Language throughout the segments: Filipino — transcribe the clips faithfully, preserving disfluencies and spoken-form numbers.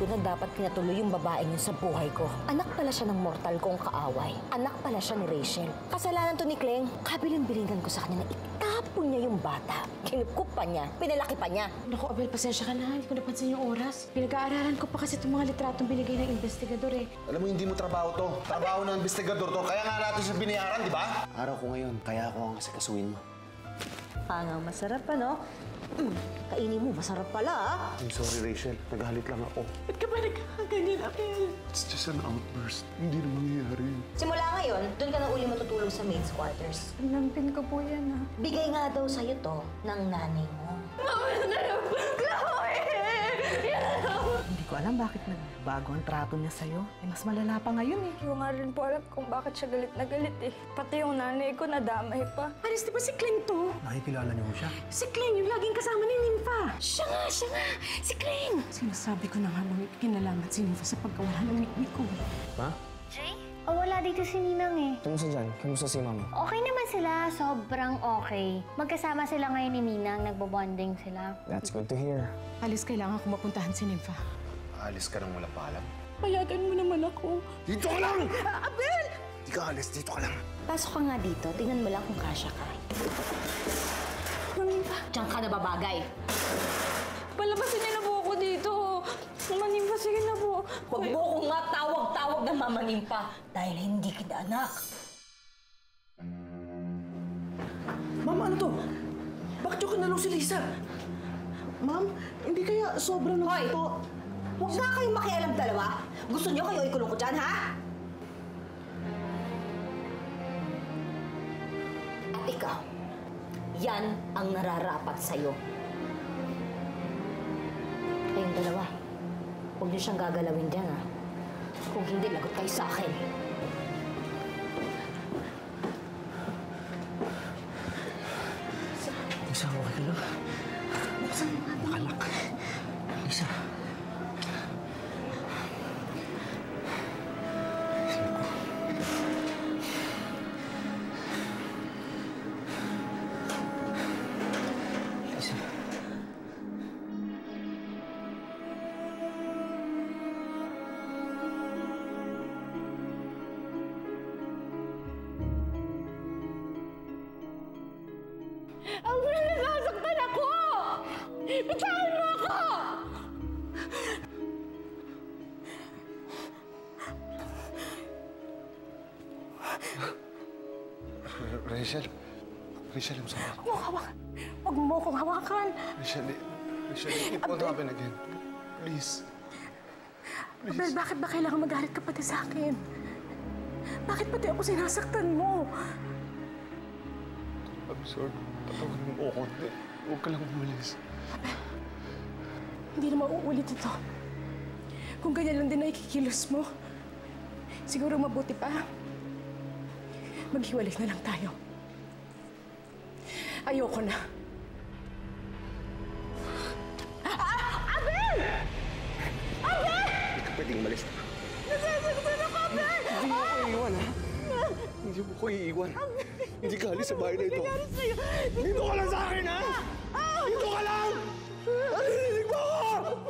ko na dapat pinatuloy yung babaeng yun sa buhay ko. Anak pala siya ng mortal kong kaaway. Anak pala siya ni Rachel. Kasalanan to ni Kleng. Kabiling-bilingan ko sa kanya na itapon niya yung bata. Kinukup pa niya. Pinalaki pa niya. Naku, Abel, pasensya ka na. Hindi ko napansin yung oras. Pinag-aaralan ko pa kasi itong mga litratong binigay ng investigador eh. Alam mo, hindi mo trabaho to. Trabaho ng investigador to. Kaya nga natin siya binayaran, di ba? Araw ko ngayon, kaya ako ang asikasuhin mo. Ah, nga, masarap pa, no? Mm, kainin mo, masarap pala, ah. I'm sorry, Rachel. Nagalit lang ako. Ba't ka ba nagkakaganyan, Abel? It's just an outburst. Hindi na mangyayari. Simula ngayon, doon ka na uli matutulog sa maid's quarters. Pinampin ko po yan, ah. Bigay nga daw sa'yo to ng nanay mo. Mama na lang! Chloe! Hindi ko alam bakit nagbago ang trato niya sa'yo. Eh, mas malala pa ngayon eh. Hindi ko nga rin po alam kung bakit siya galit na galit eh. Pati yung nanay ko nadamay pa. Paris, di ba si Kleng to? Nakikilala niyo mo siya? Si Kleng, yung laging kasama ni Nympha. Siya nga, siya nga! Si Kleng! Sinasabi ko na nga bang kinalamat si Nympha sa pagkawala ng nikmi ko. Ma? Jay? Oh, wala dito si Ninang eh. Kamusta dyan? Kamusta si Mama? Okay naman sila, sobrang okay. Magkasama sila ngayon ni Ninang, nagbobonding sila. That's good to hear. Alis, kailangan ko mapuntahan si Nympha. Alis ka nang wala paalam. Payagan mo naman ako. Dito ka lang! Abel! Di ka alis, dito ka lang. Pasok ka nga dito, tingnan mo lang kung kasya ka. Manimpa, Diyan ka na babagay. palabasin niyo na po ako dito. Manimpa, sige na po. Huwag mo kong nga tawag-tawag na mamanin pa dahil hindi kita anak. Ma'am, ano to? Bakit yung kinalong si Lisa? Ma'am, hindi kaya sobrang Hoy! to? Huwag nga kayong makialam dalawa. Gusto niyo kayo ikulong ko dyan, ha? At ikaw, yan ang nararapat sa'yo. Kayong dalawa, huwag niyo siyang gagalawin dyan, ha? Kung hindi, lagot kayo sa akin. Lisa, okay ka lang? Buksan mo nga. Nakalak. Lisa. Lisa. Abel, nasasaktan ako! Bitawan mo ako! Rachel? Rachel, I'm sorry. Huwag mo hawakan. Huwag mo akong hawakan. Rachel, Rachel, it won't happen again. Please. Abel, bakit ba kailangan magalit ka pati sa akin? Bakit pati ako sinasaktan mo? I'm sorry. Patawarin mo ako. Huwag ka lang umalis. Hindi na mauulit ito. Kung ganyan lang din na ikikilos mo, siguro mabuti pa. Maghiwalay na lang tayo. Ayoko na. Ah! Abel! Abel! Hindi ka pwedeng umalis. Nasasaktan ako, Abel! Hindi mo ko iiwan, ha? Hindi mo ko iiwan. Hindi ka alis sa bahay na ito. Dito ka lang sa akin, ha? Dito ka lang! Narinig mo ako!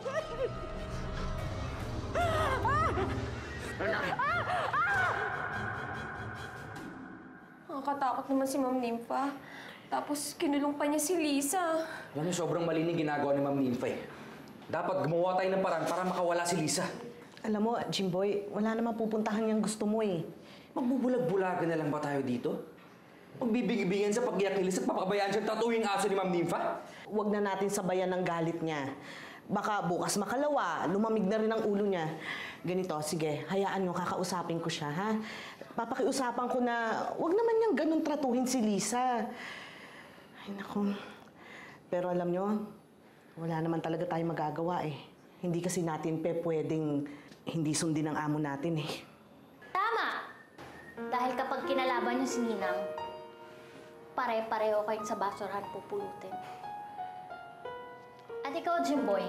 Nakakatakot naman si Ma'am Nympha. Tapos kinulong pa niya si Lisa. Alam mo, sobrang mali ni ginagawa ni Ma'am Nympha eh. Dapat gumawa tayo ng paraan para makawala si Lisa. Alam mo, Jimboy, wala namang pupuntahan yung gusto mo eh. Magbubulag-bulagan na lang ba tayo dito? Magbibigay-bigan sa pag-iyak ni Lisa at papabayaan siyang tatuwing aso ni Ma'am Nympha? Huwag na natin sabayan ng galit niya. Baka bukas makalawa, lumamig na rin ang ulo niya. Ganito, sige, hayaan nyo, kakausapin ko siya, ha? Papakiusapan ko na huwag naman niyang ganun tratuhin si Lisa. Ay, naku. Pero alam nyo, wala naman talaga tayong magagawa eh. Hindi kasi natin pe pwedeng hindi sundin ang amo natin eh. Tama! Dahil kapag kinalaban niyo si Ninang, pare-pareho kayong sa basurahan pupulutin. At ikaw, Jimboy,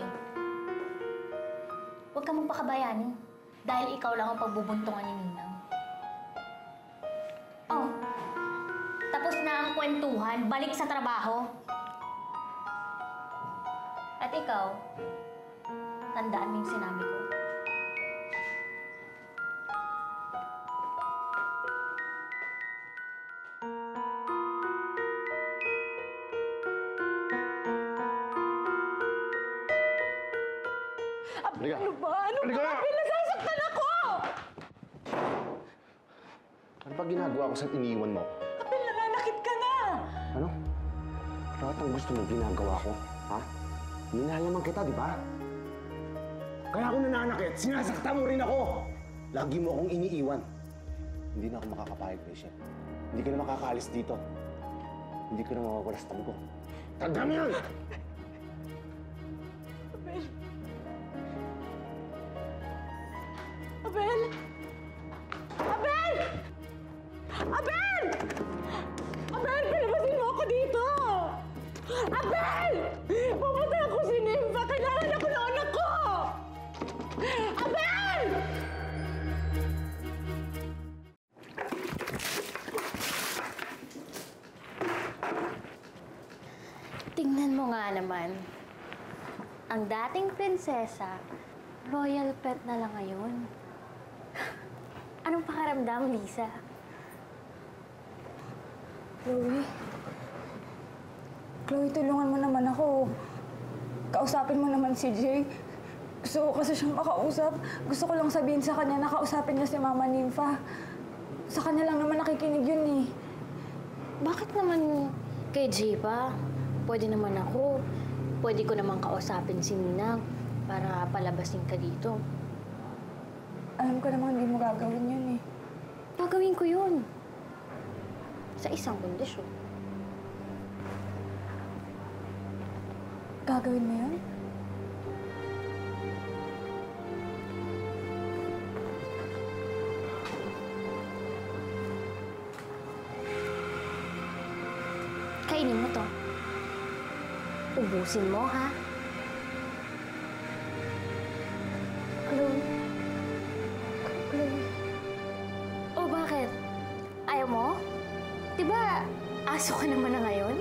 huwag ka magpakabayani dahil ikaw lang ang pagbubuntungan ni Ninang. Oh, tapos na ang kwentuhan, balik sa trabaho. At ikaw, tandaan mo yung sinabi ko. Halika. Ano ba? Ano Halika ba? na! Abel, nasasaktan ako! Ano ba ginagawa ko sa iniwan mo? Abel, nananakit ka na! Ano? Lahat ang gusto mo ginagawa ko, ha? Minayaman kita, di ba? Kaya ako nananakit, sinasaktan mo rin ako! Lagi mo akong iniiwan. Hindi na ako makakapayag, Rachel. Hindi ka na makakaalis dito. Hindi ka na mawawala sa tabi ko. Tandaan mo yan! Abel! Abel! Abel! Abel, palabasin mo ako dito! Abel! Pupunta ako si Nympha! Kailangan ako ng anak ko! Abel! Tingnan mo nga naman. Ang dating prinsesa, royal pet na lang ngayon. Anong pakaramdam, Lisa? Chloe? Chloe, tulungan mo naman ako. Kausapin mo naman si Jay. Gusto ko kasi siyang makausap. Gusto ko lang sabihin sa kanya na kausapin niya si Mama Nympha. Sa kanya lang naman nakikinig yun eh. Bakit naman kay Jay pa? Pwede naman ako. Pwede ko naman kausapin si Ninang para palabasin ka dito. Alam ko namang hindi mo gagawin yun eh. Gagawin ko yun. Sa isang kondisyon. Gagawin mo yun? Kainin mo to. Ubusin mo, ha? Chloe. Chloe. O bakit? Ayaw mo? Diba, aso ka naman na ngayon?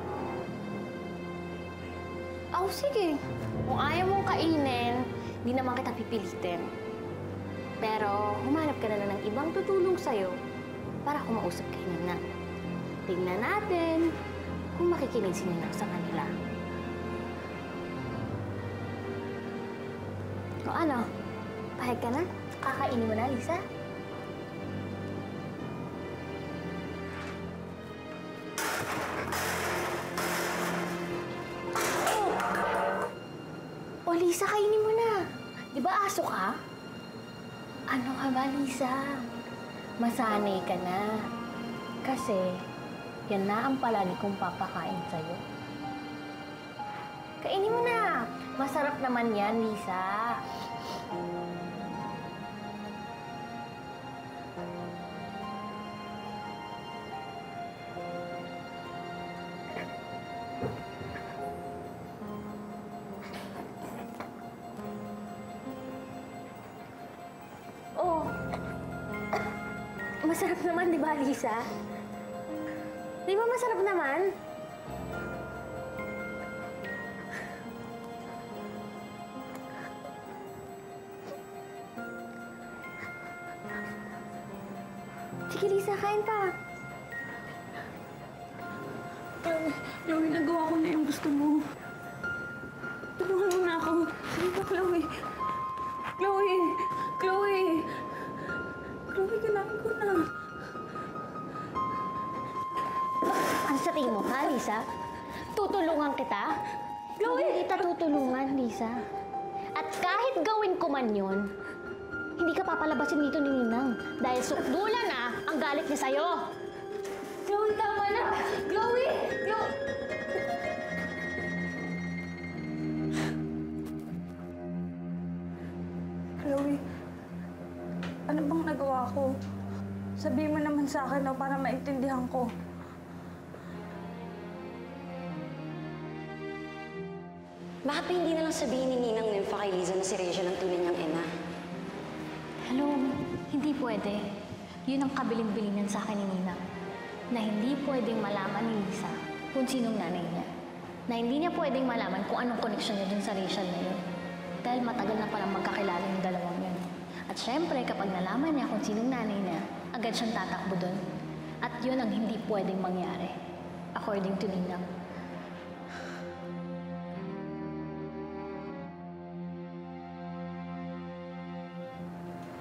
Oh, sige. Kung ayaw mong kainin, di naman kita pipilitin. Pero humanap ka na lang ng ibang tutulong sa'yo para kumausap kay Ninang. Tingnan natin kung makikinig si Ninang sa kanila. O ano? Pahig ka na? Kakainin mo na, Lisa? O, Lisa, kainin mo na. Di ba aso ka? Ano ka ba, Lisa? Masanay ka na. Kasi, yan na ang palagi kong papakain sa'yo. Kainin mo na. Masarap naman yan, Lisa. Oh, masarap naman, di ba, Lisa? Di ba masarap naman? Sige, Lisa, kain pa. Chloe, Chloe, nagawa ko na yung gusto mo. Tulungan mo na ako. Sige pa, Chloe. Chloe! Chloe! Chloe, kailangan ko na. Ano sa tingin mo, ha, Lisa? Tutulungan kita? Hindi kita tutulungan, Lisa. At kahit gawin ko man yun, hindi ka papalabasin dito ni Ninang. Dahil sukdulan na ang galit niya sa'yo. Chloe, tama na! Chloe! Chloe! Chloe, ano bang nagawa ko? Sabihin mo naman sa akin, no, para maintindihan ko. Bakit pa hindi na lang sabihin ni Ninang Nympha kay Liza na si Rachel ang tunay niyang ina? Hello, hindi pwede. Yun ang kabiling-bilingan sa akin ni Ninang. Na hindi pwedeng malaman ni Lisa kung sinong nanay niya. Na hindi niya pwedeng malaman kung anong koneksyon niya dun sa Rachel na yun. Dahil matagal na palang magkakilala yung dalawang yun. At syempre, kapag nalaman niya kung sinong nanay niya, agad siyang tatakbo dun. At yun ang hindi pwedeng mangyari. According to Ninang.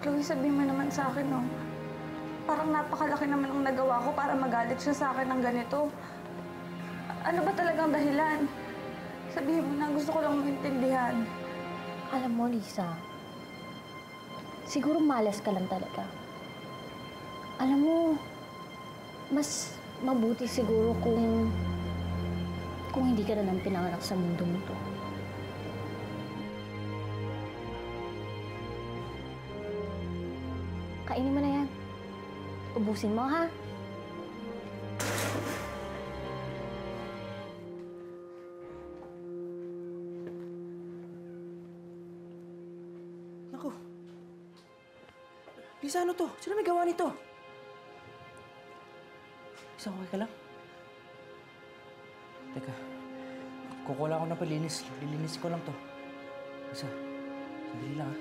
Chloe, sabihin mo naman sa akin, no? Parang napakalaki naman ang nagawa ko para magalit siya sa akin ng ganito. Ano ba talagang dahilan? Sabihin mo na, gusto ko lang maintindihan. Alam mo, Lisa, siguro malas ka lang talaga. Alam mo, mas mabuti siguro kung kung hindi ka na lang pinanganak sa mundo mo to. Kainin mo na yan. Ubusin mo, ha? Naku. Lisa, ano to? Sino may gawa nito? Lisa, okay ka lang? Teka. Kukuha ako ng palinis. Lilinis ko lang to. Lisa, sandali lang, ha?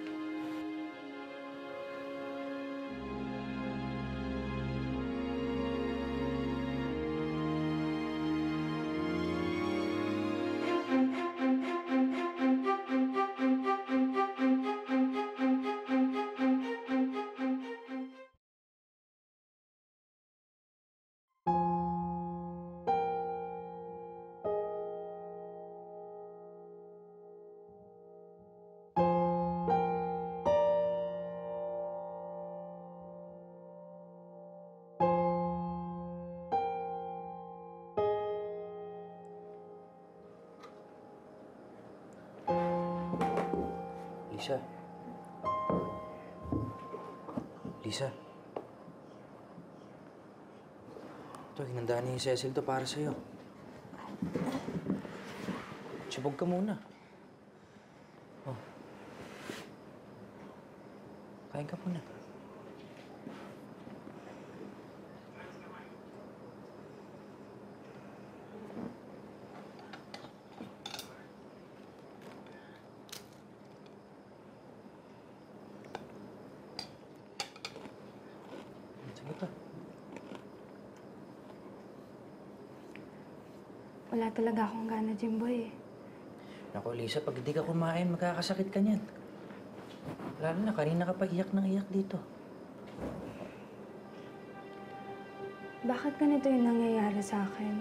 Lisa. Lisa. Ito, hinandaan niya yung Cecil to para sa'yo. Tsibog ka muna. Oh. Kain ka muna. Wala talaga akong gana, Jimboy. Naku, Lisa, pag hindi ka kumain, magkakasakit ka niyan. Lalo na, kanina ka pa iyak ng iyak dito. Bakit ganito yung nangyayari sa akin?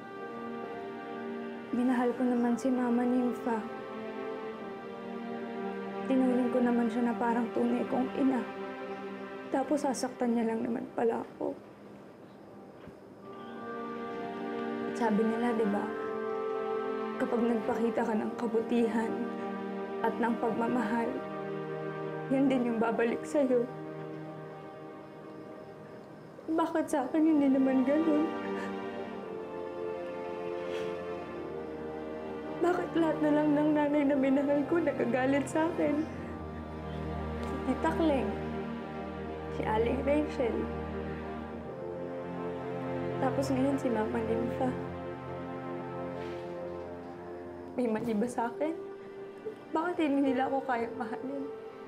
Minahal ko naman si Mama Nympha. Tinuring ko naman siya na parang tunay kong ina. Tapos sasaktan niya lang naman pala ako. Sabi nila, di ba, kapag nagpakita ka ng kabutihan at ng pagmamahal, yan din yung babalik sa'yo. Bakit sa akin hindi naman ganun? Bakit lahat na lang ng nanay na minahal ko nagagalit sa akin? Si Tita Cleng, si Aling Rachel, tapos ngayon si Mama Nympha. May mali ba sa akin? Bakit hindi nila ako kaya mahalin?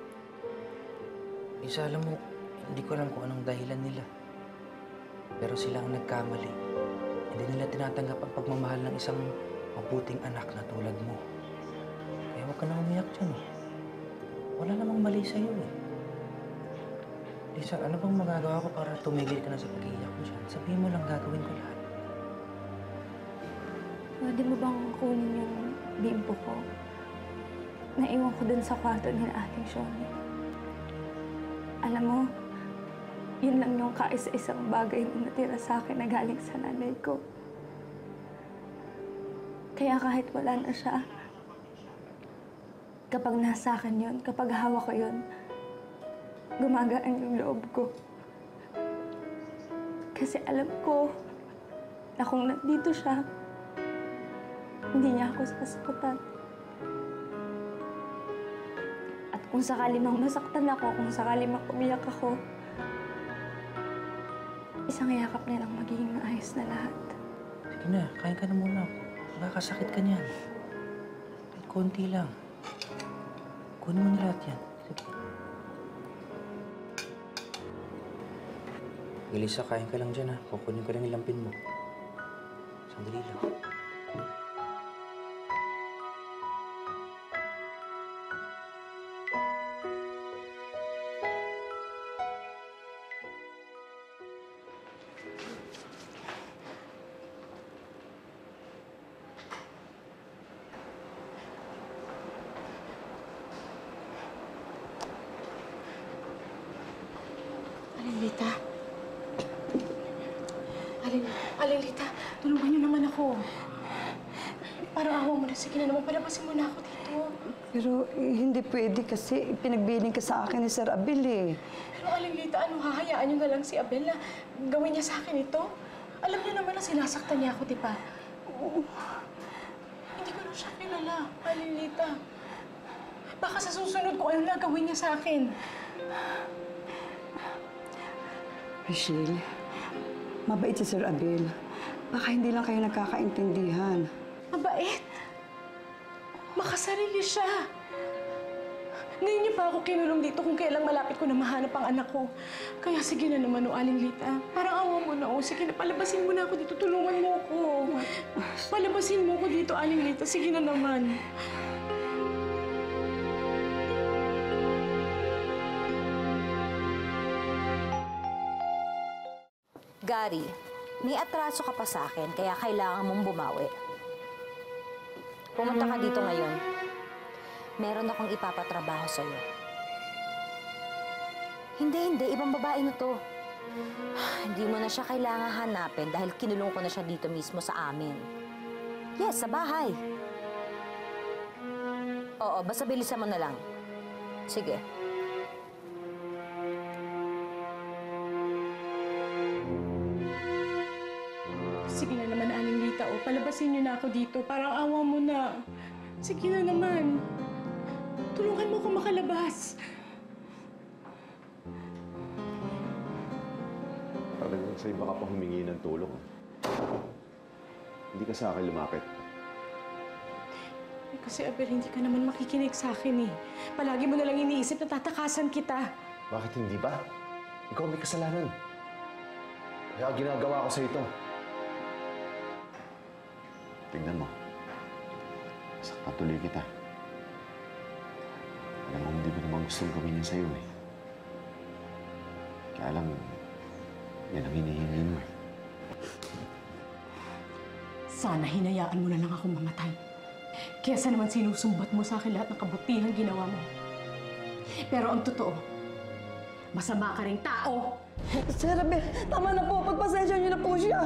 Lisa, alam mo, hindi ko alam kung anong dahilan nila. Pero sila ang nagkamali. Hindi nila tinatanggap ang pagmamahal ng isang mabuting anak na tulad mo. Kaya huwag ka na umiyak dyan, eh. Wala namang mali sa'yo, eh. Lisa, ano bang magagawa ko para tumigil ka na sa pag-iiyak mo dyan? Sabihin mo lang, gagawin ko lahat. Pwede mo bang kunin yung bimbo ko? Naiwan ko dun sa kwarto ni Aling Shoni. Alam mo, yun lang yung kaisa-isang bagay na natira sa akin na galing sa nanay ko. Kaya kahit wala na siya, kapag nasa akin yun, kapag hawak ko yun, gumagaan yung loob ko. Kasi alam ko na kung nandito siya, hindi niya ako sasakutan. At kung sakali mang masaktan ako, kung sakali mang umiyak ako, isang yakap na lang magiging maayos na lahat. Sige na, kain ka na muna. Nakakasakit ka niyan. Kahit konti lang. Kunin mo na lahat yan. Sige. Elisa, kain ka lang dyan, ha. Kukunin ko lang yung lampin mo. Sandali lang. Aling, Aling Lita, tulungan niyo naman ako. Parang awa mo na. Sige na naman, palabasin mo na ako dito. Pero eh, hindi pwede kasi pinagbiling ka sa akin ni Sir Abel eh. Pero Aling Lita, ano, hahayaan niyo na lang si Abel na gawin niya sa akin ito? Alam niyo naman na sinasaktan niya ako, di ba? Hindi ko na siya kilala, Aling Lita. Baka sa susunod ko, ano na gawin niya sa akin? Rachel, mabait si Sir Abel. Baka hindi lang kayo nagkakaintindihan. Mabait. Makasarili siya. Ngayon niyo pa ako kinulong dito kung kailang malapit ko na mahanap ang anak ko. Kaya sige na naman, o Aling Lita. Parang awa mo na, o. Sige na, palabasin mo na ako dito. Tulungan mo ako. Palabasin mo ako dito, Aling Lita. Sige na naman. Gary, may atraso ka pa sa akin, kaya kailangan mong bumawi. Pumunta ka dito ngayon. Meron akong ipapatrabaho sa'yo. Hindi, hindi. Ibang babae na to. Hindi mo na siya kailangan hanapin dahil kinulong ko na siya dito mismo sa amin. Yes, sa bahay. Oo, basta bilisan mo na lang. Sige. Sige na naman, Aling Lita, o. Palabasin niyo na ako dito. Parang awa mo na. Sige na naman. Tulungan mo ako makalabas. Talagang sa iba ka pa humingi ng tulong. Hindi ka sa akin lumapit. Eh, kasi, Abel, hindi ka naman makikinig sa akin eh. Palagi mo na lang iniisip na tatakasan kita. Bakit hindi ba? Ikaw may kasalanan. Kaya ginagawa ko sa ito. Tignan mo. Saktan tuloy kita. Alam mo, hindi ko naman gustong gawin yan sa'yo eh. Kaya lang, yan ang hinihingi mo eh. Sana hinayaan mo na lang akong mamatay. Kesa naman sinusumbat mo sa akin lahat ng kabutihang ginawa mo. Pero ang totoo, masama ka ring tao! Sir Abel, tama na po. Pagpasensya niyo na po siya.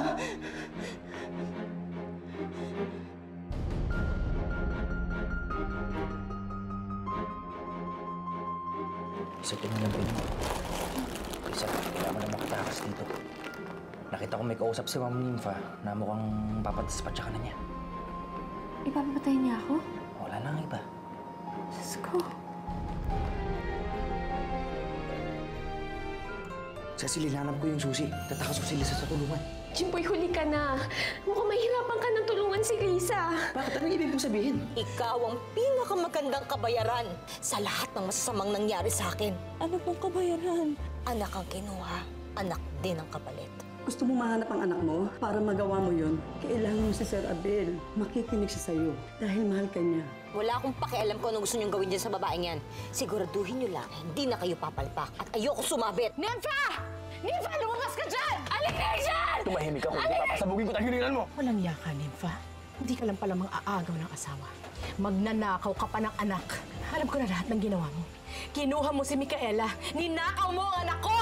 Isa tinanapin mo. Isa, kailangan mo na makatakas dito. Nakita ko may kausap si Ma'am Nympha na mukhang papadispatcha ka na niya. Ipapatay niya ako? Wala na ang iba. Diyos ko. Cecily, hinanap ko yung susi. Tatakaso si Lisa sa tulungan. Jimboy, huli ka na. Mukhang mahirapan ka ng tulungan si Risa. Bakit? Anong ibig mong sabihin? Ikaw ang pinakamagandang kabayaran sa lahat ng masasamang nangyari sa akin. Ano pong kabayaran? Anak ang kinuha, anak din ang kapalit. Gusto mo mahanap ang anak mo? Para magawa mo yun, kailangan mo si Sir Abel. Makikinig siya sa'yo dahil mahal ka niya. Wala akong pakialam kung ano gusto niyong gawin dyan sa babaeng yan. Siguraduhin niyo lang, hindi na kayo papalpak at ayoko sumabit. Nympha! Nympha, lumabas ka dyan! Alin ka dyan! Tumahimik ako. Hindi papasabugin ko tahilingan mo. Walang yaka, Nympha. Hindi ka lang pala mang-aagaw ng asawa. Magnanakaw ka pa ng anak. Alam ko na lahat ng ginawa mo. Kinuha mo si Micaela. Ninakaw mo ang anak ko!